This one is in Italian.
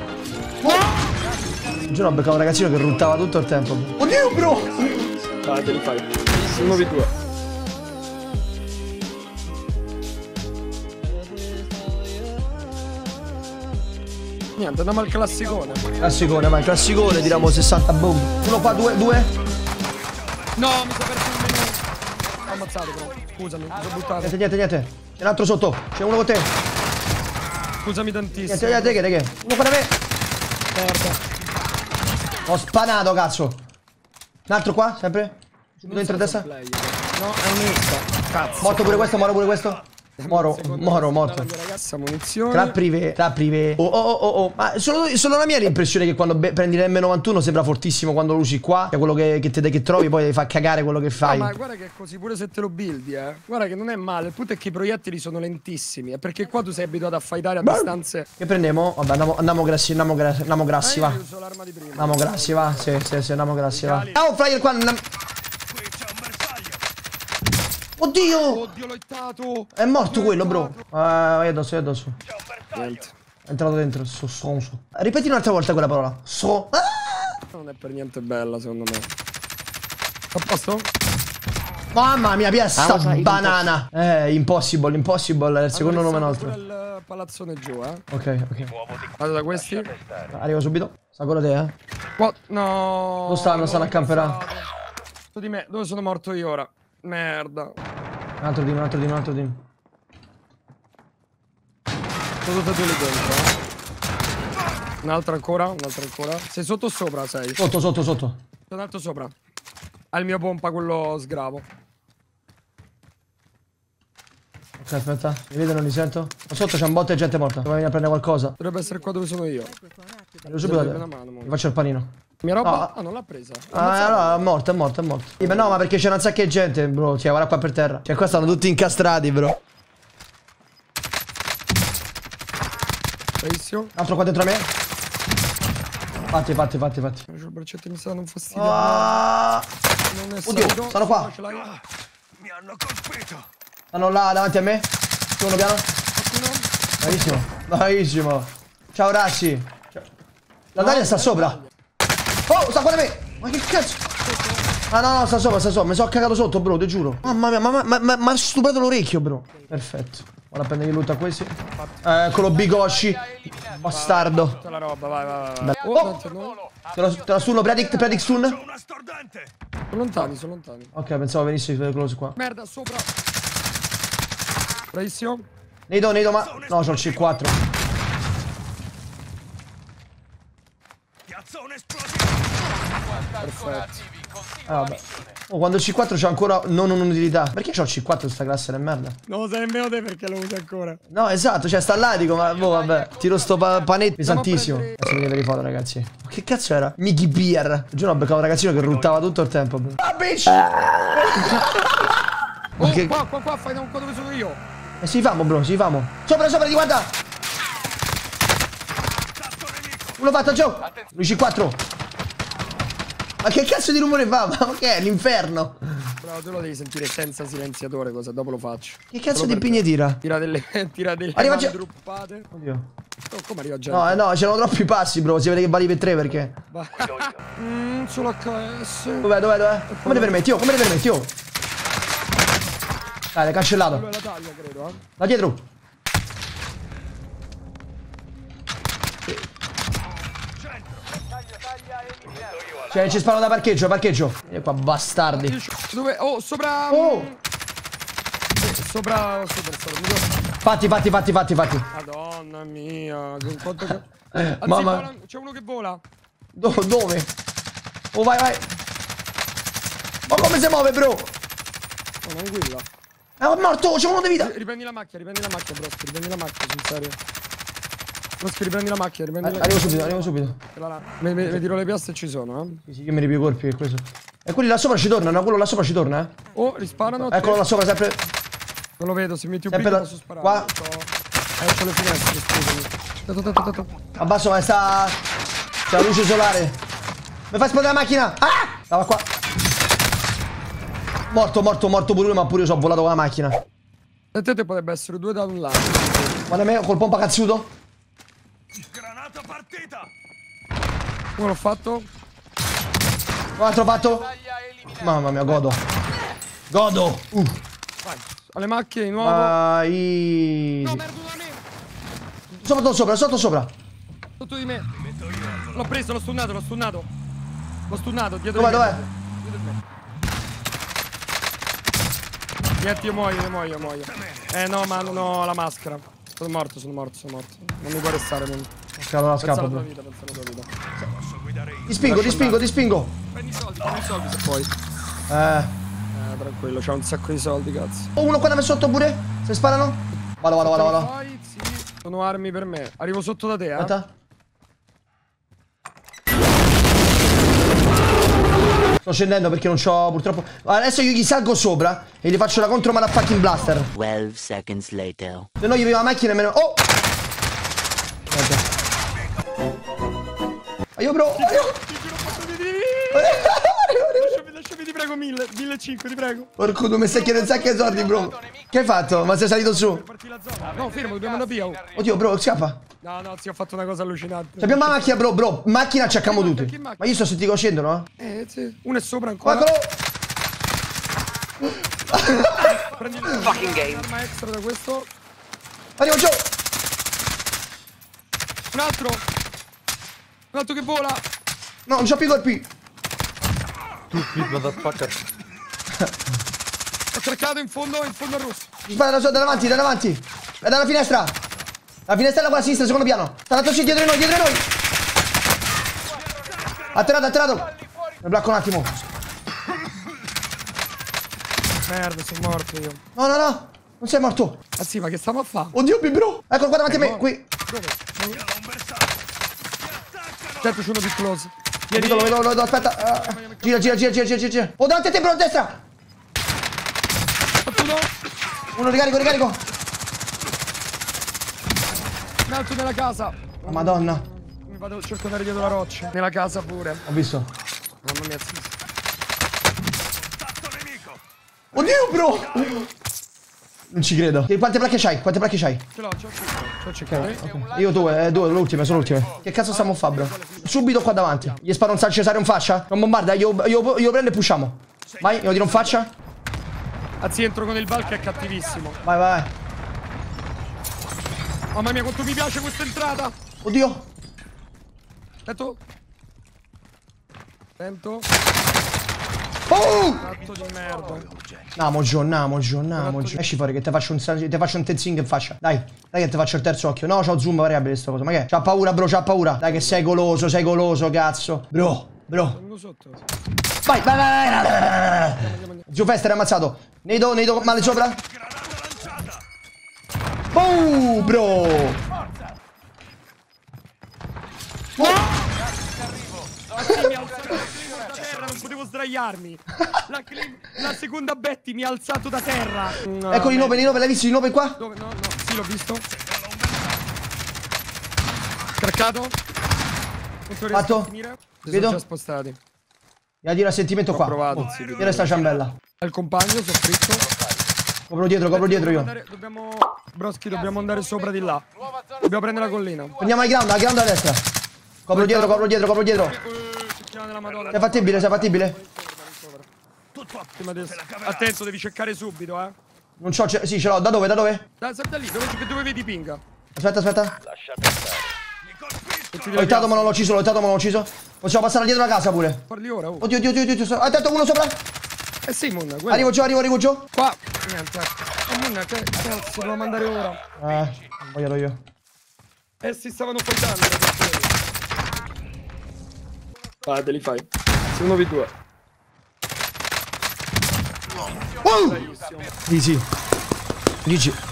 Giuro, ho beccato un ragazzino che ruttava tutto il tempo. Oddio, bro! Vai, te li fai. 1v2. Niente, andiamo al classicone. Classicone, vai, classicone, tiriamo 60 boom. Uno qua, due. No, mi sono perso il menu. Ho ammazzato però. Scusami, mi sono buttato. Niente. C'è un altro sotto. C'è uno con te. Scusami tantissimo. Niente, che? Uno qua da me. Merda. Ho spanato, cazzo. Un altro qua, sempre. Dentro a destra. No, è un extra. Cazzo. Morto pure questo, moro pure questo. Moro, morto. Ragazza, munizioni. Tra privé. Oh. Ma solo la mia è l'impressione che quando prendi l'M91 sembra fortissimo quando lo usi qua. È quello che trovi, poi fa cagare quello che fai. No, ma guarda che è così pure se te lo buildi, Guarda che non è male. Il punto è che i proiettili sono lentissimi. È perché qua tu sei abituato a fightare a distanze. Che prendiamo? Vabbè, andiamo grassi, va. Io uso l'arma di prima. Andiamo grassi, va. Sì, andiamo grassi, va. Oh, flyer qua. Oddio, l'ho hittato. È morto quello, bro. Vai addosso. Niente. È entrato dentro. Sonso. Ripeti un'altra volta quella parola. Non è per niente bella, secondo me. A posto? Mamma mia, piazza banana. Impossible. È il secondo nome nostro. Il palazzone giù, Ok. Vado da questi. Arrivo subito. Sta con te, What? No. Dove stanno? Stanno a camperare. Su di me. Dove sono morto io ora? Merda. Un altro team. Sono tutti lì dentro, Un'altra ancora. Sei sotto o sopra, sei? Sotto. Sono alto sopra. Ha il mio pompa, quello sgravo. Ok, aspetta. Mi vedo, non li sento. Ma sotto c'è un botto e gente morta. Dove vieni a prendere qualcosa? Dovrebbe essere qua dove sono io. Arrivo subito da te. Mi faccio il panino. Mia roba? Non l'ha presa. No, è morto. Sì, ma no, ma perché c'è un sacco di gente, bro. Cioè, guarda qua per terra. Cioè, qua stanno tutti incastrati, bro. Bravissimo. Altro qua dentro a me. Fatti. Il braccetto mi sta dando un fastidio. Non è Oddio, salito. stanno qua. Mi hanno colpito. Stanno là davanti a me. Secondo piano. Bravissimo. Ciao, Rassi. La Dalia sta sopra. Oh, sta qua da me. Ma che cazzo? Ah no, sta sopra. Mi sono cagato sotto, bro, ti giuro. Mamma mia, ma ha stuprato l'orecchio, bro. Perfetto. Ora prendere loot a questi. Eccolo, Bigosci. Bastardo. Tutta la roba, vai. Te la stunno, predict stun. Sono lontani. Ok, pensavo venissi close qua. Merda, sopra. Bravissimo. Nido, ma... No, c'ho il C4. Perfetto. Vabbè. Oh, quando il C4 c'è ancora non un'utilità. Perché c'ho il C4 sta classe di merda? No, sai nemmeno te perché lo usi ancora. No, esatto, cioè sta là, dico, ma boh, vabbè. Tiro sto panetto pesantissimo. Adesso mi le foto, ragazzi. Ma che cazzo era? Mickey Beer. Giuro, ho beccato un ragazzino che ruttava tutto il tempo. Ah, bitch! Qua, fai da un po' dove sono io. Si famo, bro, Sopra, ti guarda! Uno fatto, Joe! Lui C4! Ma che cazzo di rumore fa? Ma che è? L'inferno! Bravo, tu lo devi sentire senza silenziatore, cosa dopo lo faccio. Che cazzo di impegni tira? Tira delle arriva mani druppate. Oddio. Oh, come arriva gente? No, c'erano troppi passi, bro. Si vede che vali per 3 perché. Solo HS. Dov'è? Come ti permetti? Dai, l'hai cancellato. Quello è la taglia, credo, Da dietro. Cioè, ci sparo da parcheggio. E qua, bastardi. Dove? Oh, sopra. Sopra. Fatti. Madonna mia. Mamma. C'è uno che vola. Dove? Oh, vai. Ma come si muove, bro? Oh, non guilla. È morto, c'è uno di vita. Riprendi la macchina, Broschi. Riprendi la macchina, sul serio. Broschi, riprendi la macchina, Arrivo subito. Mi tiro le piastre e ci sono, Sì, io mi ripio i colpi, è questo. E quelli là sopra ci tornano, quello là sopra ci torna, Oh, risparano. Eccolo là sopra, sempre. Non lo vedo, se metti un sempre posso sparare. Qua. C'ho le finestre, scusami. Abbasso, ma sta la luce solare. Mi fai esplodere la macchina. Ah! Stava qua. Morto pure lui, ma pure io sono volato con la macchina. E te potrebbe essere due da un lato. Guarda me, col pompa cazzuto. Granata partita. Uno l'ho fatto. Un altro fatto. Mamma mia, godo. Godo. Vai. Alle macchine di nuovo. Vai. No, merda da me. Sotto sopra, sotto sopra. Sotto di me. L'ho preso, l'ho stunnato, l'ho stunnato. L'ho stunnato, dietro Dov'è, di me. dov'è? Dietro di me. Niente, io muoio. No, ma non ho la maschera. Sono morto. Non mi può restare, non. Allora scappa. Pensa alla tua vita. Posso guidare io. Ti spingo. Prendi i soldi se puoi. Tranquillo, c'ha un sacco di soldi, cazzo. Oh, uno qua da me sotto pure. Se sparano. Vado. Poi, sì. Sono armi per me. Arrivo sotto da te, Aspetta. Sto scendendo perché non c'ho purtroppo. Adesso io gli salgo sopra e gli faccio la contro motherfucking blaster. 12 seconds later. Se no gli vedo la macchina e me ne. Oh! Aiuto, bro! Lasciami, ti prego, 1.500, ti prego. Porco, tu mi stai chiedendo un sacco di soldi, bro. Che hai fatto? Ma sei salito su? Parti la zona. No, fermo, dobbiamo andare via. Oddio, bro, scappa. No, zio, ho fatto una cosa allucinante. Abbiamo la macchina, bro. Macchina acciacchiamo Che tutti. macchina? Ma io sto sentendo scendono, Sì. Uno è sopra ancora. Eccolo! Prendi l'arma extra da questo. Arrivo giù! Un altro che vola. No, non c'ho più colpi. Ho cercato in fondo al rosso. Spara da davanti. È dalla finestra. La finestrella qua a sinistra, secondo piano. Sta l'altro dietro di noi. Atterrato. Mi blocco un attimo. Merda, sono morto io. No. Non sei morto. Ah sì, ma che stiamo a fare? Oddio, bro. Eccolo qua davanti a me. Qui. Dove? Certo, c'è uno più close. Lo vedo, aspetta. Gira. Oh, davanti a te, bro, a destra. Fatto uno. Uno ricarico. Un altro nella casa. Oh, Madonna. Mi vado, cerco di andare dietro la roccia. Nella casa pure. Ho visto. Mamma mia, sì. Oddio, bro. Non ci credo. Quante placche c'hai? Ce l'ho cercato. Io due, sono le ultime. Che cazzo stiamo a fare, bro? Subito qua davanti. Gli sparo un San Cesario in faccia? Non bombarda, io prendo e pushiamo. Vai, io tiro in faccia. Anzi, entro con il Valk, è cattivissimo. Vai. Mamma mia, quanto mi piace questa entrata. Oddio. Attento. Oh! Cazzo di merda. Namo Gio. Esci fuori che ti faccio un tenzing in faccia. Dai che ti faccio il terzo occhio. No, c'ho zoom variabile sta cosa. Ma che? C'ha paura, bro, Dai che sei goloso, cazzo. Bro. Uno sotto. Vai. Zio Fester è ammazzato. Nedo, male sopra. Oh, bro. Mi ha alzato da terra, non potevo sdraiarmi. La seconda Betty mi ha alzato da terra. No, Ecco i 9, l'hai visto i 9 qua? Dove? No, sì, l'ho visto. Craccato. Fatto. Vedo. Sono già spostati. Mi ha dire a sentimento qua. Ho provato, Oh, sì, tira sta ciambella. Al compagno, soffritto. Copro dietro io. Broschi, dobbiamo andare sopra di là. Dobbiamo prendere la collina. Andiamo al ground a destra. Copro dietro. Sei fattibile? Attento, devi cercare subito, eh. Non c'ho, sì, ce l'ho. Da dove? Dai, da lì, dove vedi pinga? Aspetta. L'ho hittato ma non l'ho ucciso. Possiamo passare dietro la casa pure. Parli ora, oh. Oddio. Attento, uno sopra. Sì, Munna, quello. Arrivo giù. Qua. Niente. Munna, che cazzo, devo mandare ora. Non voglio io. Si stavano fightando. Vai, te li fai. 1v2. Easy. GG.